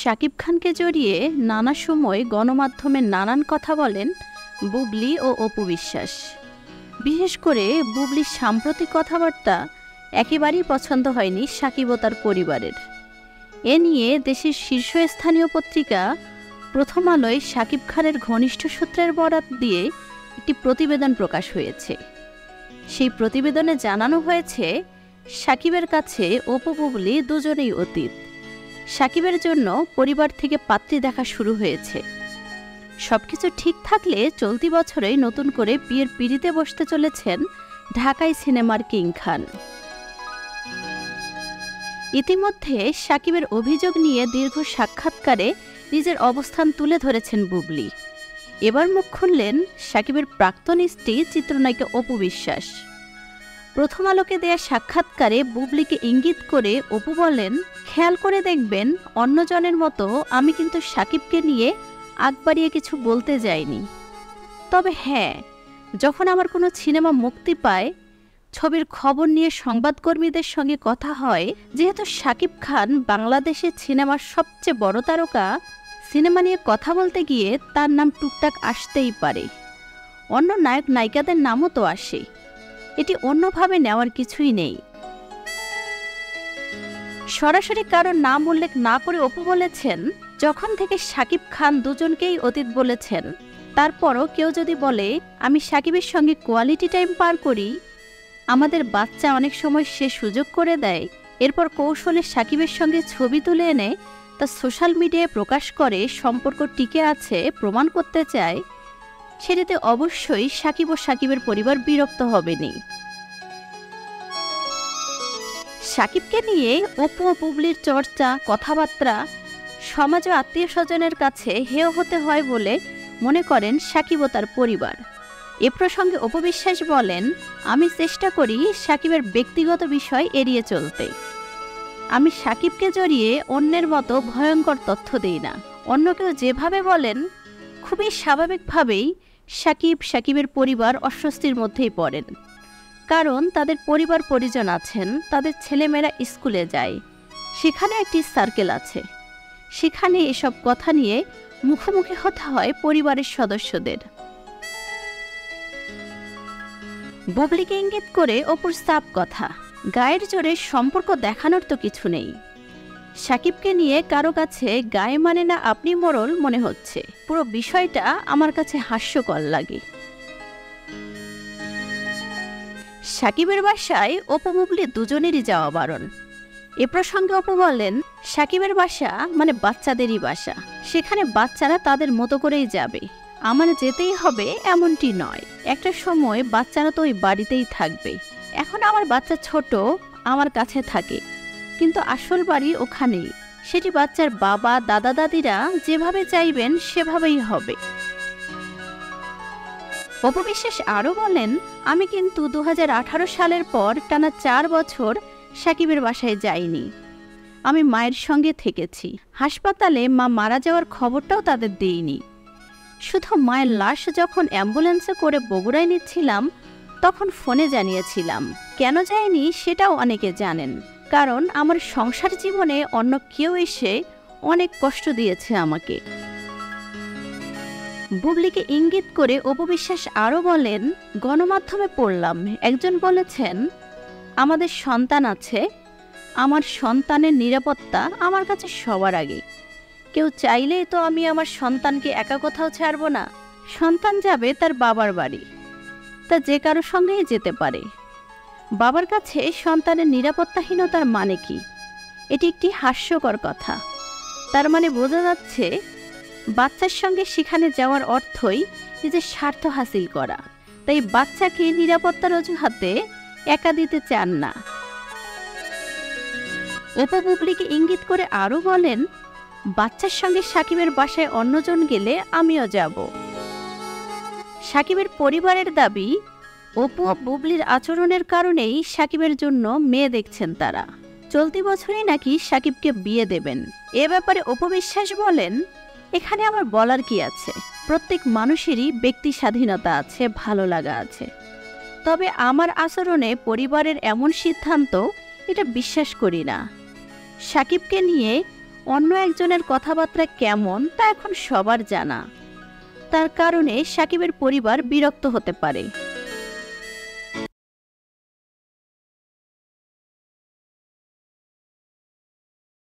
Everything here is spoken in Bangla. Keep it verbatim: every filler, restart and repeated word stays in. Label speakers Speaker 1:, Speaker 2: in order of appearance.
Speaker 1: শাকিব খানকে জড়িয়ে নানা সময় গণমাধ্যমে নানান কথা বলেন বুবলি ও অপু বিশ্বাস। বিশেষ করে বুবলির সাম্প্রতিক কথাবার্তা একেবারেই পছন্দ হয়নি শাকিব ও তার পরিবারের। এ নিয়ে দেশের শীর্ষস্থানীয় পত্রিকা প্রথম আলোয় শাকিব খানের ঘনিষ্ঠ সূত্রের বরাত দিয়ে একটি প্রতিবেদন প্রকাশ হয়েছে। সেই প্রতিবেদনে জানানো হয়েছে, শাকিবের কাছে অপু বুবলি দুজনেই অতীত। শাকিবের জন্য পরিবার থেকে পাত্রী দেখা শুরু হয়েছে। সবকিছু ঠিক থাকলে চলতি বছরেই নতুন করে বিয়ের পিঁড়িতে বসতে চলেছেন ঢাকাই সিনেমার কিং খান। ইতিমধ্যে শাকিবের অভিযোগ নিয়ে দীর্ঘ সাক্ষাৎকারে নিজের অবস্থান তুলে ধরেছেন বুবলি। এবার মুখ খুললেন শাকিবের প্রাক্তন স্ত্রী চিত্রনায়িকা অপু বিশ্বাস। প্রথম আলোকে দেয়া সাক্ষাৎকারে বুবলিকে ইঙ্গিত করে অপু বলেন, খেয়াল করে দেখবেন অন্যজনের মতো আমি কিন্তু শাকিবকে নিয়ে আগ বাড়িয়ে কিছু বলতে যাইনি। তবে হ্যাঁ, যখন আমার কোনো সিনেমা মুক্তি পায়, ছবির খবর নিয়ে সংবাদকর্মীদের সঙ্গে কথা হয়, যেহেতু শাকিব খান বাংলাদেশের সিনেমার সবচেয়ে বড় তারকা, সিনেমা নিয়ে কথা বলতে গিয়ে তার নাম টুকটাক আসতেই পারে। অন্য নায়ক নায়িকাদের নামও তো আসে। এটি অন্যভাবে নেওয়ার কিছুই নেই। সরাসরি কারোর নাম উল্লেখ না করে অপু বলেছেন, যখন থেকে শাকিব খান দুজনকেই অতীত বলেছেন, তারপরও কেউ যদি বলে আমি শাকিবের সঙ্গে কোয়ালিটি টাইম পার করি, আমাদের বাচ্চা অনেক সময় সে সুযোগ করে দেয়, এরপর কৌশলে শাকিবের সঙ্গে ছবি তুলে এনে তা সোশ্যাল মিডিয়ায় প্রকাশ করে সম্পর্ক টিকে আছে প্রমাণ করতে চায়, সেটাতে অবশ্যই শাকিব ও শাকিবের পরিবার বিরক্ত হবেনি। শাকিবকে নিয়ে অপু ও বুবলির চর্চা, কথাবার্তা সমাজ ও আত্মীয় স্বজনের কাছে হেয় হতে হয় বলে মনে করেন শাকিব ও তার পরিবার। এ প্রসঙ্গে অপু বিশ্বাস বলেন, আমি চেষ্টা করি শাকিবের ব্যক্তিগত বিষয় এড়িয়ে চলতে। আমি শাকিবকে জড়িয়ে অন্যের মতো ভয়ঙ্কর তথ্য দেই না। অন্য কেউ যেভাবে বলেন, খুবই স্বাভাবিকভাবেই শাকিব, শাকিবের পরিবার অস্বস্তির মধ্যেই পড়েন। কারণ তাদের পরিবার পরিজন আছেন, তাদের ছেলেমেয়েরা স্কুলে যায়, সেখানে একটি সার্কেল আছে, সেখানে এসব কথা নিয়ে মুখোমুখি হতে হয় পরিবারের সদস্যদের। বুবলিকে ইঙ্গিত করে অপুর সাপ কথা, গায়ের জোরে সম্পর্ক দেখানোর তো কিছু নেই। শাকিবকে নিয়ে কারো কাছে গায়ে মানে না আপনি মোড়ল মনে হচ্ছে। পুরো বিষয়টা আমার কাছে হাস্যকর লাগে। শাকিবের বাসায় অপু বুবলি দুজনেরই যাওয়া বারণ। এ প্রসঙ্গে অপু বলেন, শাকিবের বাসা মানে বাচ্চাদেরই বাসা, সেখানে বাচ্চারা তাদের মতো করেই যাবে, আমার যেতেই হবে এমনটি নয়। একটা সময় বাচ্চারা তো ওই বাড়িতেই থাকবে। এখন আমার বাচ্চা ছোট, আমার কাছে থাকে, কিন্তু আসল বাড়ি ওখানেই। সেটি বাচ্চার বাবা দাদা দাদিরা যেভাবে চাইবেন সেভাবেই হবে। অপু বিশ্বাস আরও বলেন, আমি কিন্তু দু হাজার আঠারো সালের পর টানা চার বছর শাকিবের বাসায় যাইনি। আমি মায়ের সঙ্গে থেকেছি। হাসপাতালে মা মারা যাওয়ার খবরটাও তাদের দিইনি। শুধু মায়ের লাশ যখন অ্যাম্বুলেন্সে করে বগুড়ায় নিচ্ছিলাম, তখন ফোনে জানিয়েছিলাম। কেন যায়নি সেটাও অনেকে জানেন, কারণ আমার সংসার জীবনে অন্য কেউ এসে অনেক কষ্ট দিয়েছে আমাকে। বুবলিকে ইঙ্গিত করে অপু বিশ্বাস আরও বলেন, গণমাধ্যমে পড়লাম একজন বলেছেন, আমাদের সন্তান আছে, আমার সন্তানের নিরাপত্তা আমার কাছে সবার আগে। কেউ চাইলেই তো আমি আমার সন্তানকে একা কোথাও ছাড়ব না। সন্তান যাবে তার বাবার বাড়ি, তা যে কারো সঙ্গেই যেতে পারে। বাবার কাছে সন্তানের নিরাপত্তাহীনতার মানে কি? এটি একটি হাস্যকর কথা। তার মানে বোঝা যাচ্ছে বাচ্চার সঙ্গে সেখানে যাওয়ার অর্থই নিজের স্বার্থ হাসিল করা। তাই বাচ্চাকে নিরাপত্তার অজুহাতে একা দিতে চান না। অপু বুবলিকে ইঙ্গিত করে আরও বলেন, বাচ্চার সঙ্গে শাকিবের বাসায় অন্যজন গেলে আমিও যাব। শাকিবের পরিবারের দাবি, অপু ও বুবলির আচরণের কারণেই শাকিবের জন্য মেয়ে দেখছেন তারা। চলতি বছরই নাকি শাকিবকে বিয়ে দেবেন। এ ব্যাপারে অপু বিশ্বাস বলেন, এখানে আমার বলার কি আছে? প্রত্যেক মানুষেরই ব্যক্তি স্বাধীনতা আছে, ভালো লাগা আছে। তবে আমার আচরণে পরিবারের এমন সিদ্ধান্ত, এটা বিশ্বাস করি না। শাকিবকে নিয়ে অন্য একজনের কথাবার্তা কেমন তা এখন সবার জানা। তার কারণে সাকিবের পরিবার বিরক্ত হতে পারে।